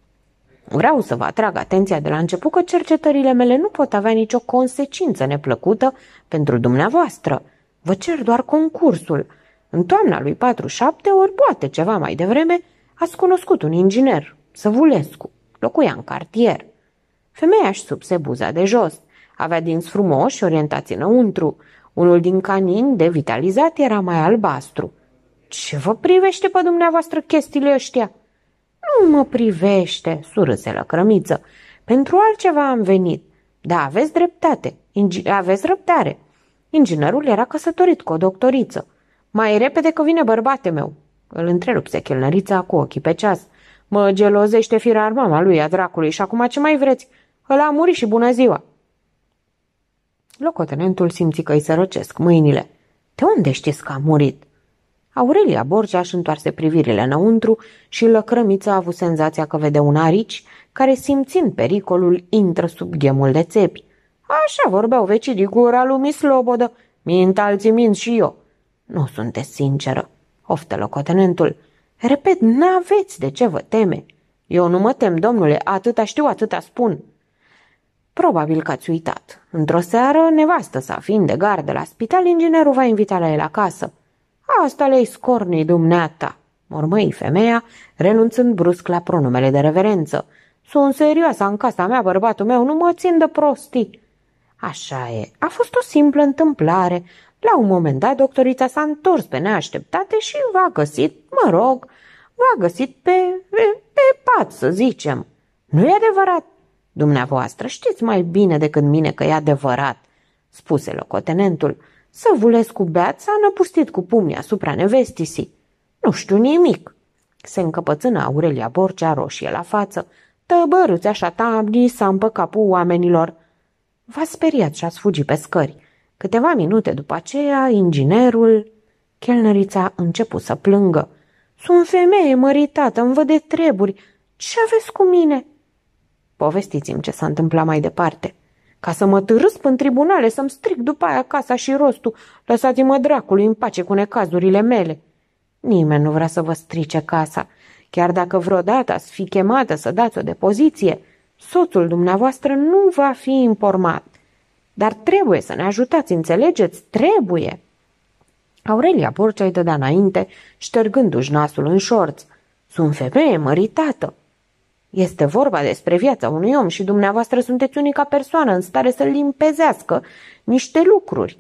Vreau să vă atrag atenția de la început că cercetările mele nu pot avea nicio consecință neplăcută pentru dumneavoastră. Vă cer doar concursul. În toamna lui patruzeci și șapte, ori poate ceva mai devreme, ați cunoscut un inginer, Săvulescu, locuia în cartier. Femeia își subse buza de jos. Avea dinți frumoși orientați înăuntru. Unul din canini devitalizat era mai albastru. Ce vă privește pe dumneavoastră chestiile ăștia? Nu mă privește, surâse Lăcrămiță. Pentru altceva am venit. Da, aveți dreptate, Ingi- aveți răbdare. Inginerul era căsătorit cu o doctoriță. Mai repede că vine bărbate meu, îl întrerupse chelnărița cu ochii pe ceas. Mă gelozește firar mama lui a dracului și acum ce mai vreți? Ăla a murit și bună ziua. Locotenentul simți că îi se răcesc mâinile. De unde știți că a murit? Aurelia Borcea își întoarse privirile înăuntru și Lăcrămiță a avut senzația că vede un arici care, simțind pericolul, intră sub ghemul de țepi. Așa vorbeau vecinii gura lui Mislobodă. Mint alții mint și eu. Nu sunteți sinceră, oftă locotenentul. Repet, n-aveți de ce vă teme. Eu nu mă tem, domnule, atâta știu, atâta spun. Probabil că ați uitat. Într-o seară, nevastă sa fiind de gardă la spital, inginerul va invita la el acasă. Asta le-i scornii dumneata, mormăi femeia, renunțând brusc la pronumele de reverență. Sunt serioasă în casa mea, bărbatul meu, nu mă țin de prostii. Așa e, a fost o simplă întâmplare. La un moment dat, doctorița s-a întors pe neașteptate și v-a găsit, mă rog, v-a găsit pe, pe, pe pat, să zicem. Nu e adevărat? Dumneavoastră știți mai bine decât mine că e adevărat, spuse locotenentul. Săvulescu beat s-a năpustit cu pumnii asupra nevestisii. Nu știu nimic. Se încăpățână Aurelia Borcea, roșie la față. Tăbăruți așa tamni s-a împă capul oamenilor. V-a speriat și ați fugit pe scări. Câteva minute după aceea, inginerul... Chelnărița început să plângă. Sunt femeie măritată, îmi văd de treburi. Ce aveți cu mine? Povestiți-mi ce s-a întâmplat mai departe. Ca să mă târâsp în tribunale, să-mi stric după aia casa și rostul. Lăsați-mă dracului în pace cu necazurile mele. Nimeni nu vrea să vă strice casa. Chiar dacă vreodată ați fi chemată să dați o depoziție, soțul dumneavoastră nu va fi informat. Dar trebuie să ne ajutați, înțelegeți? Trebuie! Aurelia Borcea îi dădea înainte, ștergându-și nasul în șorț. Sunt femeie măritată. Este vorba despre viața unui om și dumneavoastră sunteți unica persoană în stare să limpezească niște lucruri.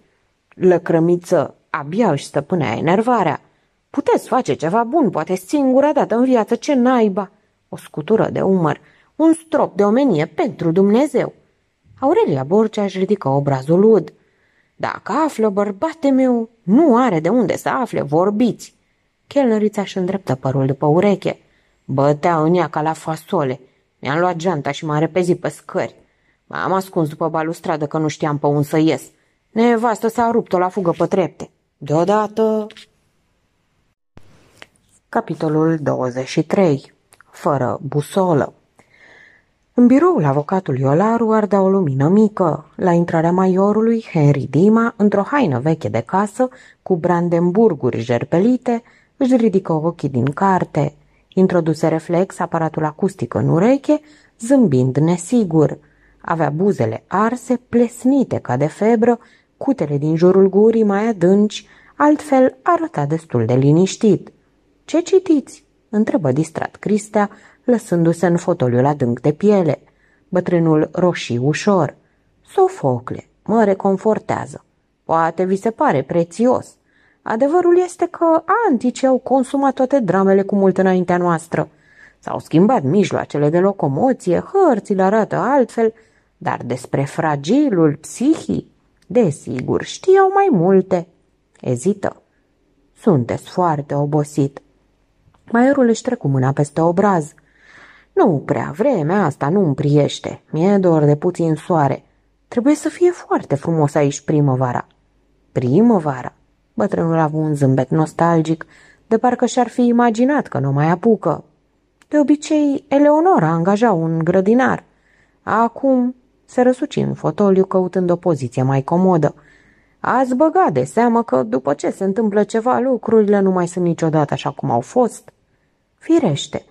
Lăcrămiță abia își stăpânea enervarea. Puteți face ceva bun, poate singura dată în viață, ce naiba. O scutură de umăr, un strop de omenie pentru Dumnezeu. Aurelia Borcea își ridică obrazul ud. Dacă află, bărbate meu, nu are de unde să afle, vorbiți. Chelnărița își îndreptă părul după ureche. Bătea în ea ca la fasole. Mi-am luat geanta și m-am repezit pe scări. M-am ascuns după balustradă că nu știam pe unde să ies. Nevastă s-a rupt-o la fugă pe trepte. Deodată... Capitolul douăzeci și trei. Fără busolă. În biroul avocatului Iolaru ardea o lumină mică. La intrarea maiorului, Henry Dima, într-o haină veche de casă, cu brandemburguri jerpelite, își ridică ochii din carte. Introduse reflex aparatul acustic în ureche, zâmbind nesigur. Avea buzele arse, plesnite ca de febră, cutele din jurul gurii mai adânci, altfel arăta destul de liniștit. Ce citiți?" întrebă distrat Cristea, lăsându-se în fotoliul adânc de piele. Bătrânul roșii ușor. Sofocle, mă reconfortează. Poate vi se pare prețios. Adevărul este că anticii au consumat toate dramele cu mult înaintea noastră. S-au schimbat mijloacele de locomoție, hărțile arată altfel, dar despre fragilul psihii, desigur, știau mai multe. Ezită. Sunteți foarte obosit. Maiorul își trecu mâna peste obraz. Nu prea, vremea asta nu îmi priește. Mi-e dor de puțin soare. Trebuie să fie foarte frumos aici primăvara. Primăvara? Bătrânul a avut un zâmbet nostalgic, de parcă și-ar fi imaginat că nu mai apucă. De obicei, Eleonora angaja un grădinar. Acum se răsuci în fotoliu căutând o poziție mai comodă. Ați băgat de seamă că după ce se întâmplă ceva, lucrurile nu mai sunt niciodată așa cum au fost? Firește,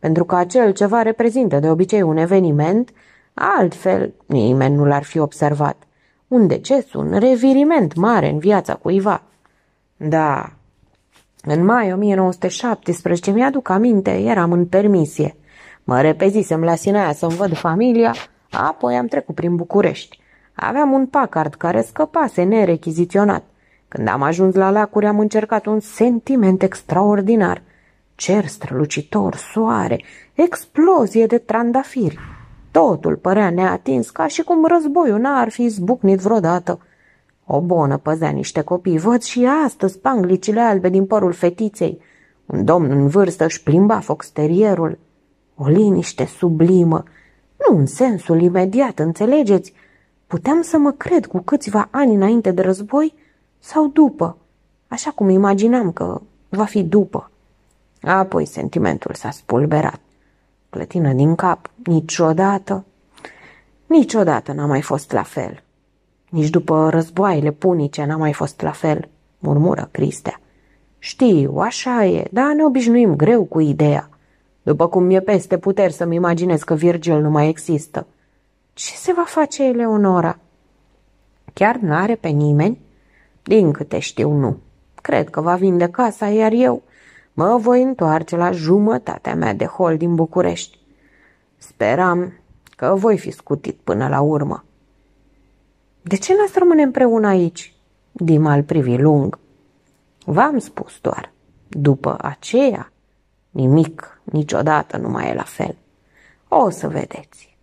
pentru că acel ceva reprezintă de obicei un eveniment, altfel nimeni nu l-ar fi observat. Un deces, un reviriment mare în viața cuiva. Da, în mai o mie nouă sute șaptesprezece, mi-aduc aminte, eram în permisie. Mă repezisem la Sinaia să-mi văd familia, apoi am trecut prin București. Aveam un Packard care scăpase nerechiziționat. Când am ajuns la lacuri, am încercat un sentiment extraordinar. Cer strălucitor, soare, explozie de trandafiri. Totul părea neatins, ca și cum războiul n-ar fi izbucnit vreodată. O bonă păzea niște copii, văd și astăzi panglicile albe din părul fetiței. Un domn în vârstă își plimba foxterierul. O liniște sublimă, nu în sensul imediat, înțelegeți? Puteam să mă cred cu câțiva ani înainte de război sau după, așa cum imaginam că va fi după. Apoi sentimentul s-a spulberat. Clătină din cap, niciodată, niciodată n-a mai fost la fel. Nici după războaiele punice n-a mai fost la fel, murmură Cristea. Știu, așa e, dar ne obișnuim greu cu ideea. După cum mi-e peste puteri să-mi imaginez că Virgil nu mai există. Ce se va face Eleonora? Chiar n-are pe nimeni? Din câte știu, nu. Cred că va vinde casa, iar eu mă voi întoarce la jumătatea mea de hol din București. Speram că voi fi scutit până la urmă. De ce n-ați rămâne împreună aici? Dima îl privi lung. V-am spus doar. După aceea, nimic niciodată nu mai e la fel. O să vedeți.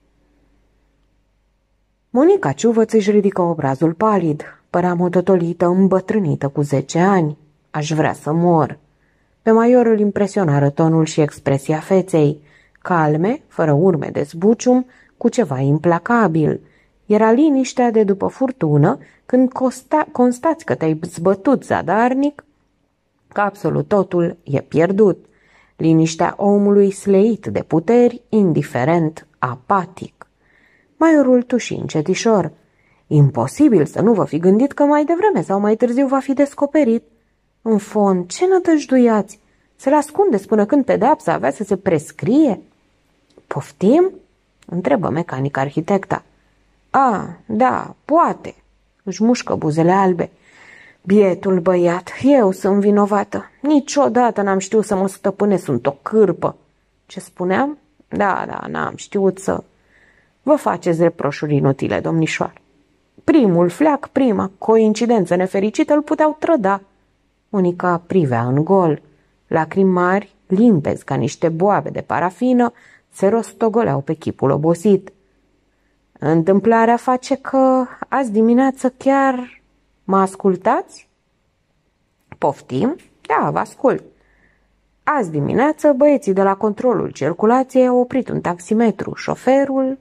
Monica Ciuvăț își ridică obrazul palid. Părea mototolită, îmbătrânită cu zece ani. Aș vrea să mor. Pe Maior îl impresionară tonul și expresia feței. Calme, fără urme de zbucium, cu ceva implacabil. Era liniștea de după furtună, când costa, constați că te-ai zbătut zadarnic, că absolut totul e pierdut. Liniștea omului sleit de puteri, indiferent, apatic. Maiorul tuși încetișor. Imposibil să nu vă fi gândit că mai devreme sau mai târziu va fi descoperit. În fond, ce nădăjduiați? Să-l ascundeți până când pedeapsa avea să se prescrie? Poftim? Întrebă mecanic arhitecta. A, da, poate. Își mușcă buzele albe. Bietul băiat, eu sunt vinovată. Niciodată n-am știut să mă stăpânesc, sunt o cârpă. Ce spuneam? Da, da, n-am știut să... Vă faceți reproșuri inutile, domnișoară. Primul fleac, prima coincidență nefericită îl puteau trăda. Monica privea în gol. Lacrimi mari, limpezi ca niște boabe de parafină, se rostogoleau pe chipul obosit. Întâmplarea face că azi dimineață chiar... Mă ascultați? Poftim? Da, vă ascult. Azi dimineață băieții de la controlul circulației au oprit un taximetru. Șoferul...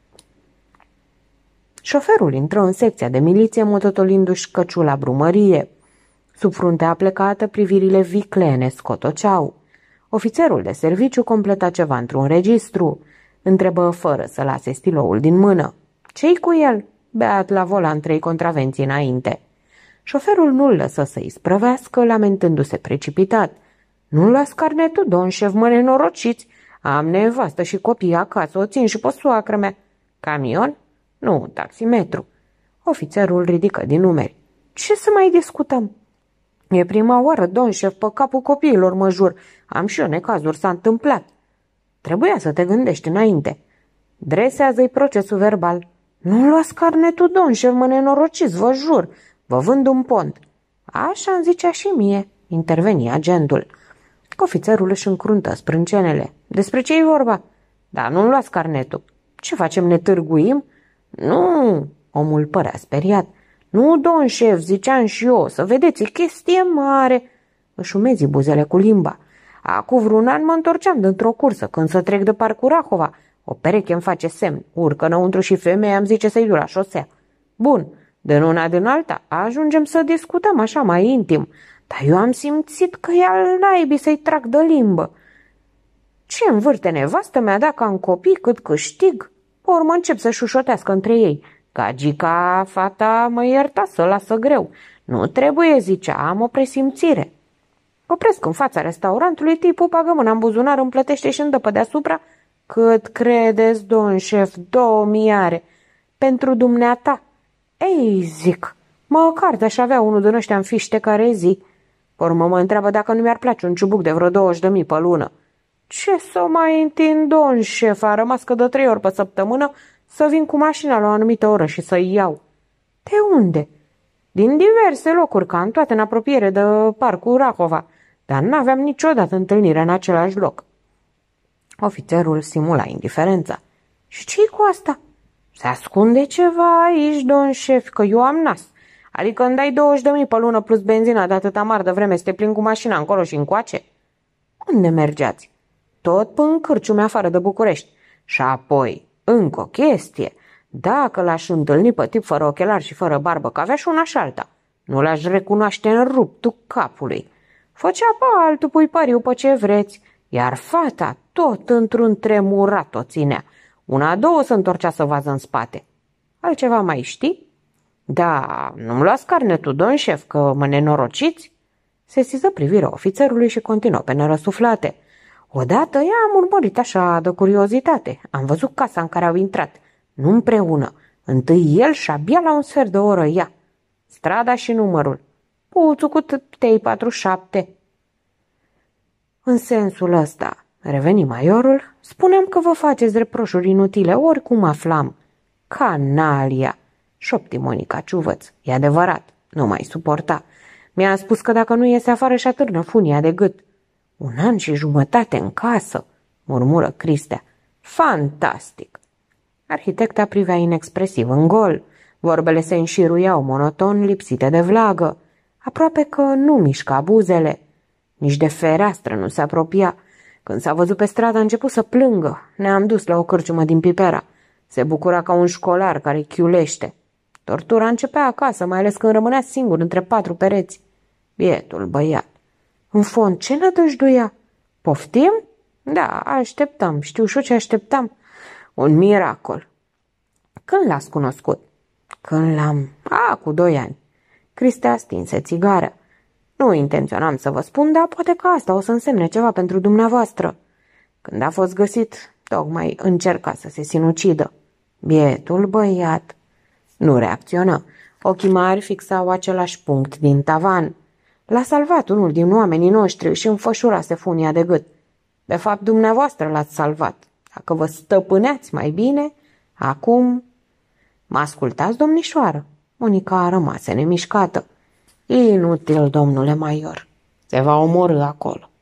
Șoferul intră în secția de miliție mototolindu-și căciula brumărie. Sub fruntea plecată, privirile viclene scotoceau. Ofițerul de serviciu completa ceva într-un registru. Întrebă fără să lase stiloul din mână. Ce-i cu el? Beat la volan trei contravenții înainte. Șoferul nu-l lăsă să îi sprăvească, lamentându-se precipitat. Nu las carnetul, domn șef, mă nenorociți. Am nevastă și copii acasă, o țin și pe soacră mea. Camion? Nu, taximetru. Ofițerul ridică din numeri. Ce să mai discutăm? E prima oară, domn șef, pe capul copiilor, mă jur. Am și eu necazuri, s-a întâmplat. Trebuia să te gândești înainte. Dresează-i procesul verbal. Nu luați carnetul, domn șef, mă nenorociți, vă jur. Vă vând un pont. Așa îmi zicea și mie, interveni agentul. Ofițerul își încruntă sprâncenele. Despre ce e vorba? Da, nu luați carnetul. Ce facem, ne târguim? Nu, omul părea speriat. Nu, domn șef, ziceam și eu, să vedeți, e chestie mare. Își umezi buzele cu limba. Acum vreun an mă întorceam dintr-o cursă, când să trec de parcul Rahova. O pereche îmi face semn, urcă înăuntru și femeia îmi zice să-i duc la șosea. Bun, din una din alta, ajungem să discutăm așa mai intim, dar eu am simțit că e al naibii să-i trag de limbă. Ce învârte nevastă mea dacă am copii cât câștig? Pe urmă încep să șușotească între ei. Gagica, fata, mă ierta, să lasă greu. Nu trebuie, zicea, am o presimțire. Opresc în fața restaurantului, tipul bagă mâna în buzunar, îmi plătește și îmi dă pe deasupra. Cât credeți, domn șef, două miare. Pentru dumneata. Ei, zic, măcar de-aș avea unul din ăștia în fiște care zi. Pe urmă mă întreabă dacă nu mi-ar place un ciubuc de vreo douăzeci de mii pe lună. Ce să mai întind, domn șef, a rămas că de trei ori pe săptămână să vin cu mașina la o anumită oră și să-i iau. De unde? Din diverse locuri, ca în toate în apropiere de parcul Rahova, dar n-aveam niciodată întâlnire în același loc. Ofițerul simula indiferența. Și ce-i cu asta? Se ascunde ceva aici, domn șef, că eu am nas. Adică îmi dai douăzeci de mii pe lună plus benzina de atâta mar de vreme să te plin cu mașina încolo și încoace? Unde mergeați? Tot până în cârciume afară de București. Și apoi, încă o chestie. Dacă l-aș întâlni pe tip fără ochelari și fără barbă, că avea și una și alta, nu l-aș recunoaște în ruptul capului. Făcea pe altul pui pariu pe ce vreți, iar fata tot într-un tremurat o ținea. Una, două se întorcea să vază în spate. Altceva mai știi? Da, nu-mi luați carnetul, domn șef, că mă nenorociți? Sesiză privirea ofițerului și continuă pe nerăsuflate. Odată i-am urmărit așa de curiozitate. Am văzut casa în care au intrat. Nu împreună. Întâi el și abia la un sfert de oră ea. Strada și numărul. Puțul cu T patruzeci și șapte. În sensul ăsta, reveni maiorul, spuneam că vă faceți reproșuri inutile, oricum aflam. Canalia! Șopti Monica ciuvăț. E adevărat, nu mai suporta. Mi-a spus că dacă nu iese afară și atârnă funia de gât. Un an și jumătate în casă, murmură Cristea. Fantastic! Arhitecta privea inexpresiv în gol. Vorbele se înșiruiau monoton, lipsite de vlagă. Aproape că nu mișca buzele. Nici de fereastră nu se apropia. Când s-a văzut pe stradă a început să plângă. Ne-am dus la o cârciumă din Pipera. Se bucura ca un școlar care chiulește. Tortura începea acasă, mai ales când rămânea singur între patru pereți. Bietul băiat. În fond, ce nădăjduia? Poftim? Da, așteptam. Știu și eu ce așteptam. Un miracol. Când l-ați cunoscut? Când l-am... A, cu doi ani. Cristea stinse țigară. Nu intenționam să vă spun, dar poate că asta o să însemne ceva pentru dumneavoastră. Când a fost găsit, tocmai încerca să se sinucidă. Bietul băiat. Nu reacționă. Ochii mari fixau același punct din tavan. L-a salvat unul din oamenii noștri și înfășurase funia de gât. De fapt, dumneavoastră l-ați salvat. Dacă vă stăpâneați mai bine, acum... Mă ascultați, domnișoară? Monica a rămas nemișcată. Inutil, domnule maior. Se va omorî acolo.